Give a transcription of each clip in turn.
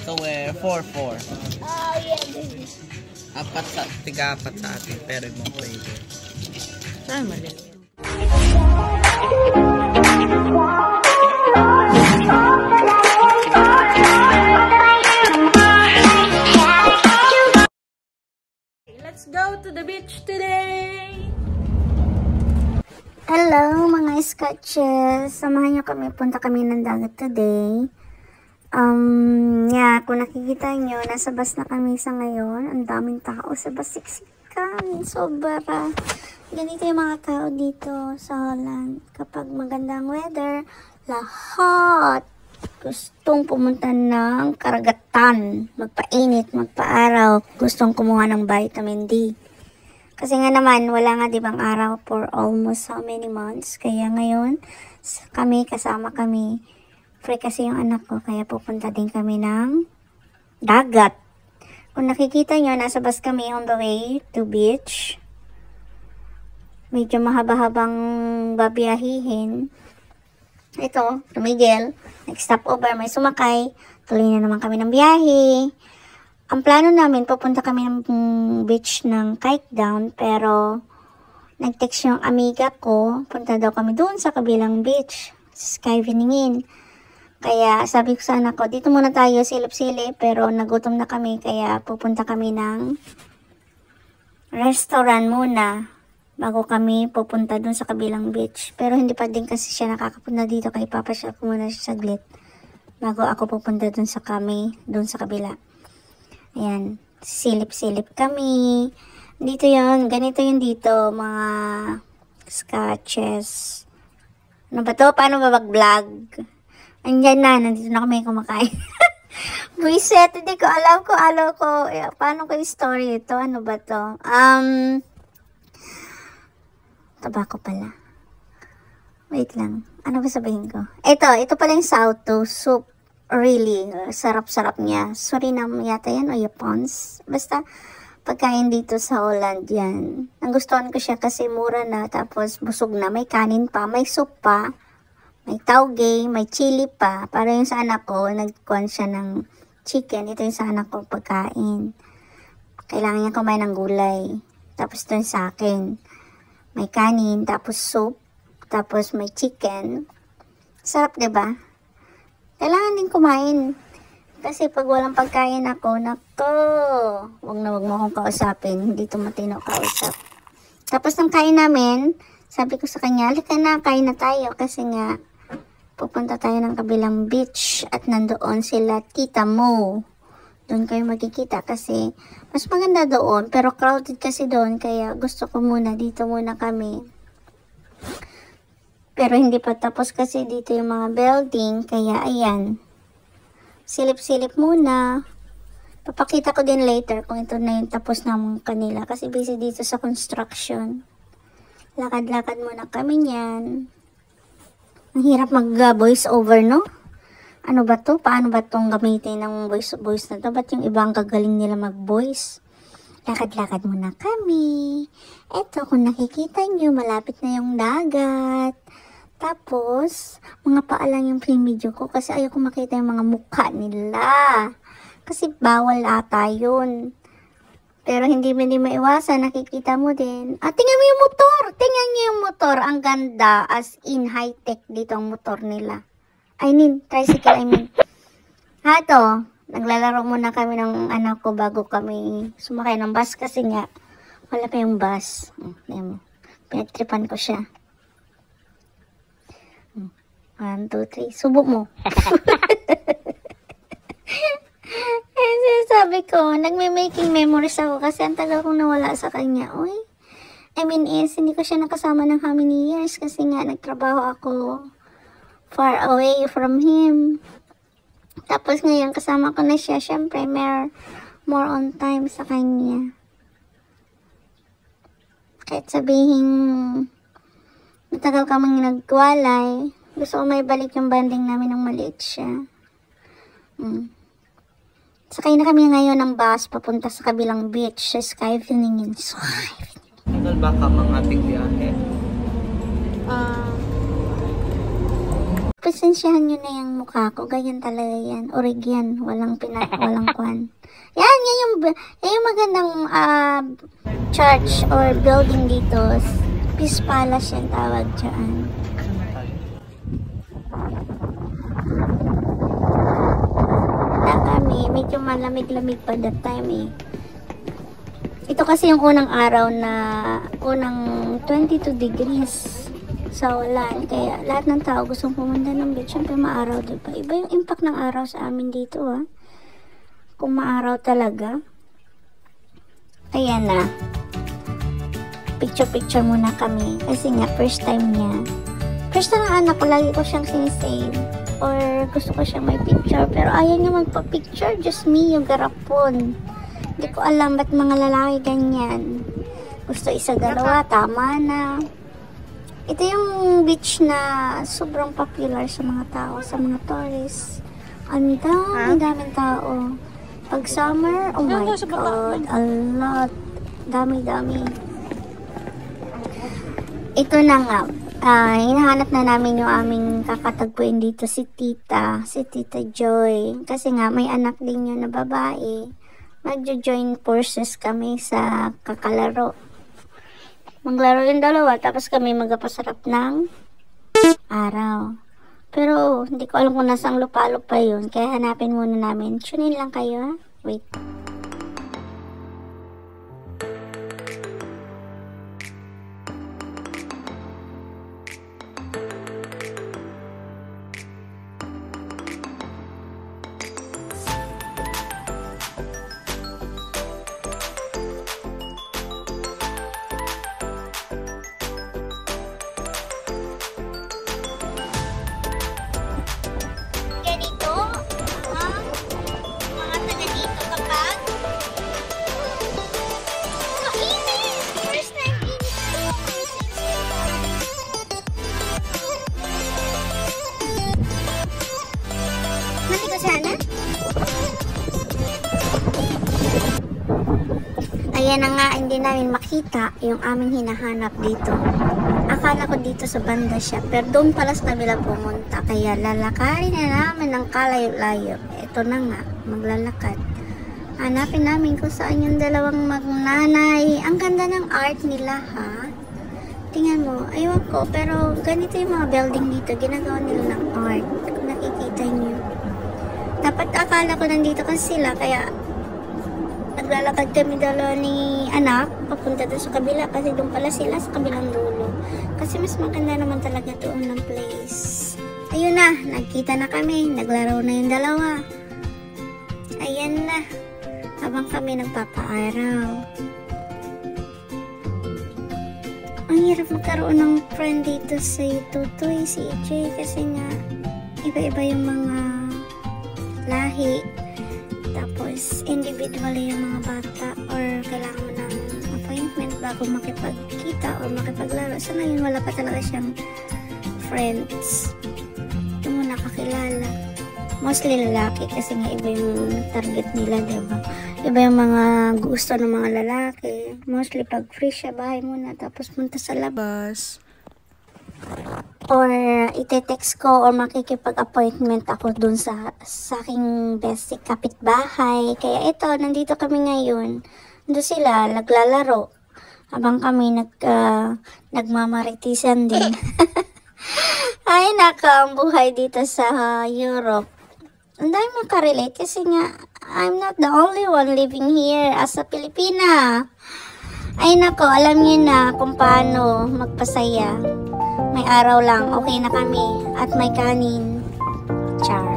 So we're 4-4. Oh, yeah, baby. Tiga-apat sa atin, pero ibang flavor. Saan mali? Let's go to the beach today! Hello mga Scotches! Samahan niyo kami, punta kami ng dagat today. Kung nakikita nyo, nasa bus na kami sa ngayon. Ang daming tao sa bus, siksikan. Sobra. Ganito yung mga tao dito sa Holland. Kapag magandang weather, lahat gustong pumunta ng karagatan. Magpainit, magpaaraw. Gustong kumuha ng vitamin D. Kasi nga naman, wala nga dibang araw for almost how many months. Kaya ngayon, kasama kami. Free kasi yung anak ko, kaya pupunta din kami ng dagat. Kung nakikita nyo, nasa bus kami on the way to beach. Medyo mahaba-habang babiyahihin. Ito, tumigil. Next stop over, may sumakay. Tuloy na naman kami ng biyahe. Ang plano namin, pupunta kami ng beach ng Kitedown, pero nag-text yung amiga ko, punta daw kami doon sa kabilang beach, Skyviningin. Kaya sabi ko sa anak ko, dito muna tayo silip-silip, pero nagutom na kami, kaya pupunta kami ng restaurant muna bago kami pupunta dun sa kabilang beach. Pero hindi pa din kasi siya nakakapunta dito, kaya ipapasyal ko muna siya saglit bago ako pupunta dun sa kabila. Ayan, silip-silip kami. Dito yun, ganito yun dito, mga Scotches. Ano ba to? Paano ba mag-vlog? Andyan na, nandito na kami kumakain. Buiset, hindi ko alam ko. Paano ko yung story ito? Ano ba to? Tabako pala. Wait lang. Ano ba sabihin ko? Ito pala yung sauto soup. Really, sarap-sarap niya. Suriname yata yan o Japons. Basta, pagkain dito sa Holland yan. Nagustuhan ko siya kasi mura na, tapos busog na. May kanin pa, may soup pa. May tauge, may chili pa. Para yung sa anak ko, nagkuhan siya ng chicken. Ito yung sa anak ko pagkain. Kailangan niya kumain ng gulay. Tapos ito yung sa akin. May kanin, tapos soup, tapos may chicken. Sarap, diba? Kailangan din kumain. Kasi pag walang pagkain ako, nako, wag mo akong kausapin. Hindi ito matino kausap. Tapos ng kain namin, sabi ko sa kanya, halika na, kain na tayo. Kasi nga, pupunta tayo ng kabilang beach at nandoon sila Tita Mo. Doon kayo magkikita kasi mas maganda doon, pero crowded kasi doon, kaya gusto ko muna, dito muna kami. Pero hindi pa tapos kasi dito yung mga building, kaya ayan. Silip-silip muna. Papakita ko din later kung ito na yung tapos ng kanila kasi busy dito sa construction. Lakad-lakad muna kami niyan. Ang hirap mag-voice over, no? Ano ba to? Paano ba itong gamitin ng voice na to? Ba't yung ibang kagaling nila mag-voice? Lakad-lakad muna kami. Eto, kung nakikita nyo, malapit na yung dagat. Tapos, mga paa lang yung pinidyo ko kasi ayoko makita yung mga mukha nila. Kasi bawal ata yun. Pero hindi maiwasan, nakikita mo din. Tingnan mo yung motor! Tingnan nyo yung motor. Ang ganda, as in high-tech dito ang motor nila. Tricycle. Hato, naglalaro muna kami ng anak ko bago kami sumakay ng bus kasi nga, wala pa yung bus. Pinagtripan ko siya. 1, 2, 3. Subo mo. Sabi ko, nagme-making memories ako kasi ang tagal kong nawala sa kanya. Hindi ko siya nakasama ng how many years kasi nga nagtrabaho ako far away from him. Tapos ngayon kasama ko na siya, syempre more on time sa kanya. Kahit sabihin matagal kaming nagwalay, gusto ko may balik yung banding namin ng maliit siya. Sakay na kami ngayon ng bus papunta sa kabilang beach sa Skyviningin. Tagal ba ka mga ating biyahe? pasensyahan nyo na yung mukha ko. Ganyan talaga yan. Orig yan. Walang walang kwan. Yan yung magandang church or building dito. Peace Palace yung tawag dyan. Kami, medyo malamig-lamig pa that time eh. Ito kasi yung unang araw na unang 22 degrees sa ulan. Kaya lahat ng tao gustong pumunta ng beach. Siyempre maaraw, diba? Iba yung impact ng araw sa amin dito, ha. Kung maaraw talaga. Ayan na. Picture-picture muna kami. Kasi nga, first time niya. First time ng anak ko, lagi ko siyang sinisave. Or gusto ko siyang may picture. Pero ayaw niya magpa-picture. Just me, yung garapon. Hindi ko alam ba't mga lalaki ganyan. Gusto isa dalawa, tama na. Ito yung beach na sobrang popular sa mga tao, sa mga tourists. Ang daming tao. Pag summer, oh my God, a lot. Dami-dami. Ito na nga. Hinahanap na namin yung aming kakatagpuin dito, si Tita Joy. Kasi nga, may anak din yun na babae. Magjo-join forces kami sa kakalaro. Maglaro yung dalawa, tapos kami magpasarap ng araw. Pero, hindi ko alam kung nasang lupalop pa yun. Kaya hanapin muna namin. Tune in lang kayo, ha? Wait. Ayan na nga, hindi namin makita yung aming hinahanap dito. Akala ko dito sa banda siya, pero doon pala sa kabila pumunta. Kaya lalakarin na namin ng kalayo-layo. Ito na nga, maglalakad. Hanapin namin kung saan yung dalawang magnanay. Ang ganda ng art nila, ha? Tingnan mo, aywan ko, pero ganito yung mga building dito. Ginagawa nila ng art. Kung nakikita nyo. Dapat akala ko nandito kasi sila, kaya naglalakad kami dalawa ni anak papunta doon sa kabila kasi doon pala sila sa kabilang dulo. Kasi mas maganda naman talaga doon ng place. Ayun na, nagkita na kami. Naglaro na yung dalawa. Ayan na. Habang kami nagpapaaraw. Ang hirap magkaroon ng friend dito si Tutoy, si EJ kasi nga iba-iba yung mga lahi. Tapos, individually yung mga bata or kailangan mo ng appointment bago makipagkita o makipaglaro. So, ngayon wala pa talaga siyang friends. Yung mo nakakilala. Mostly lalaki kasi nga iba yung target nila, diba? Iba yung mga gusto ng mga lalaki. Mostly pag free siya, bahay muna. Tapos punta sa labas. Or ite-text ko or makikipag-appointment ako dun sa aking best kapitbahay. Kaya ito, nandito kami ngayon. Doon sila, naglalaro. Habang kami nagmamaritisan din. Ay, naka, ang buhay dito sa Europe. Ang dami makarelate kasi nga, I'm not the only one living here as a Pilipina. Ay, nako, alam niyo na kung paano magpasaya. May araw lang, okay na kami. At may kanin. Char.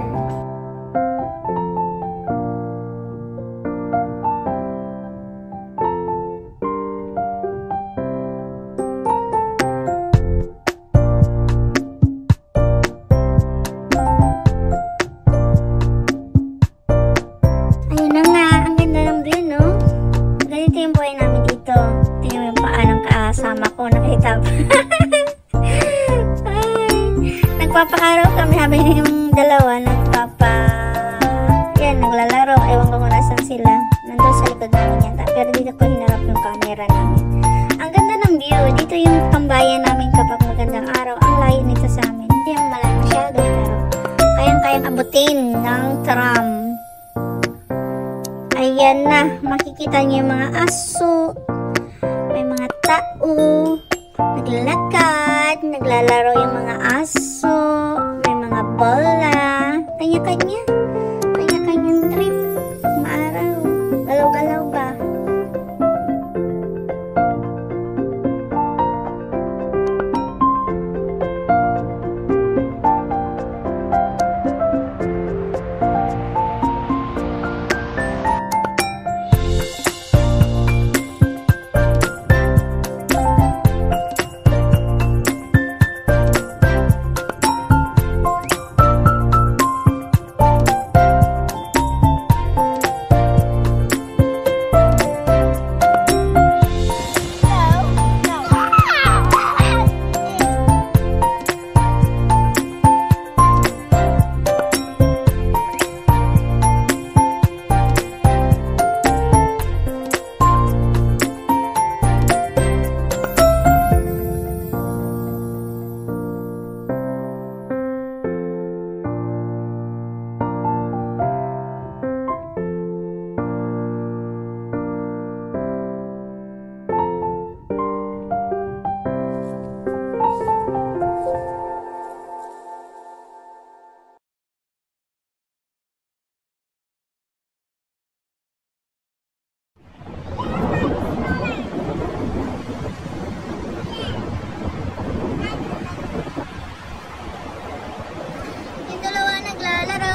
Ayun na nga, ang ganda ng view, no? Ganito yung buhay namin dito. Tingnan mo yung paa ng kasama ko, nakita pa. Nagpapaaraw kami habang yung dalawa naglalaro. Ewan ko kung nasan sila. Nandun sa likod namin yan. Pero dito ko hinarap yung camera namin. Ang ganda ng view. Dito yung tambayan namin kapag magandang araw. Ang layo nito sa amin. Hindi yung malayo masyado. mom. Ayan na, makikita niyo yung mga aso. May mga tao. Naglalakad, naglalaro yung mga aso. May mga bola. Kanya-kanya. Kanya-kanyang trip. Maaraw. Galaw-galaw ba? Yung dalawa naglalaro.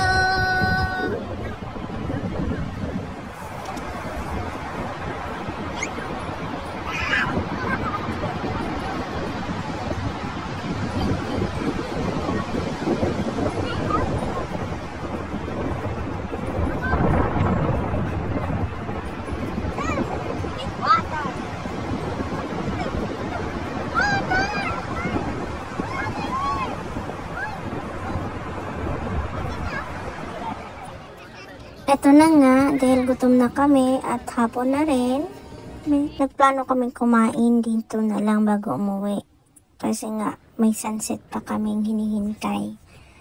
Eto na nga, dahil gutom na kami at hapon na rin, nagplano kami kumain dito na lang bago umuwi. Kasi nga, may sunset pa kaming hinihintay.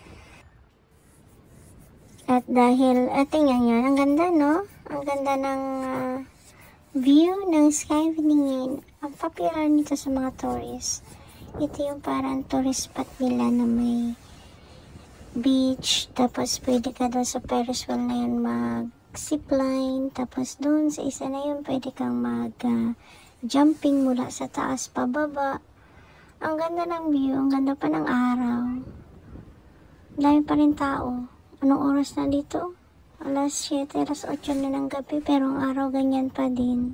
At dahil, tingnan nyo, ang ganda no? Ang ganda ng view ng sky viningin. Ang popular nito sa mga tourists. Ito yung parang tourist spot nila na may beach, tapos pwede ka doon sa Ferris wheel na yun mag-zipline, tapos doon sa isa na yun pwede kang mag-jumping mula sa taas pababa. Ang ganda ng view, ang ganda pa ng araw. Dami pa rin tao. Anong oras na dito? Alas 7, alas 8 na ng gabi, pero ang araw ganyan pa din.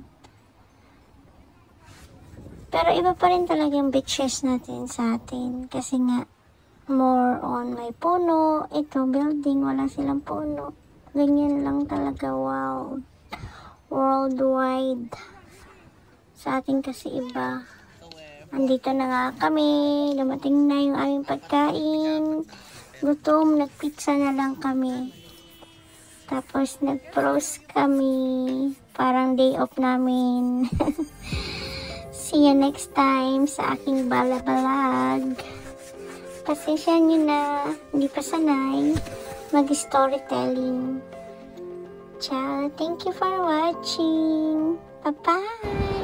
Pero iba pa rin talaga yung beaches natin sa atin, kasi nga more on may puno. Ito, building, wala silang puno. Ganyan lang talaga, wow. Worldwide. Sa atin kasi iba. Andito na nga kami. Dumating na yung aming pagkain. Gutom, nagpizza na lang kami. Tapos nag-pros kami. Parang day off namin. See you next time sa aking balabalag. Pasensya nyo na, hindi pa sanay mag-storytelling. Ciao, thank you for watching. Bye-bye!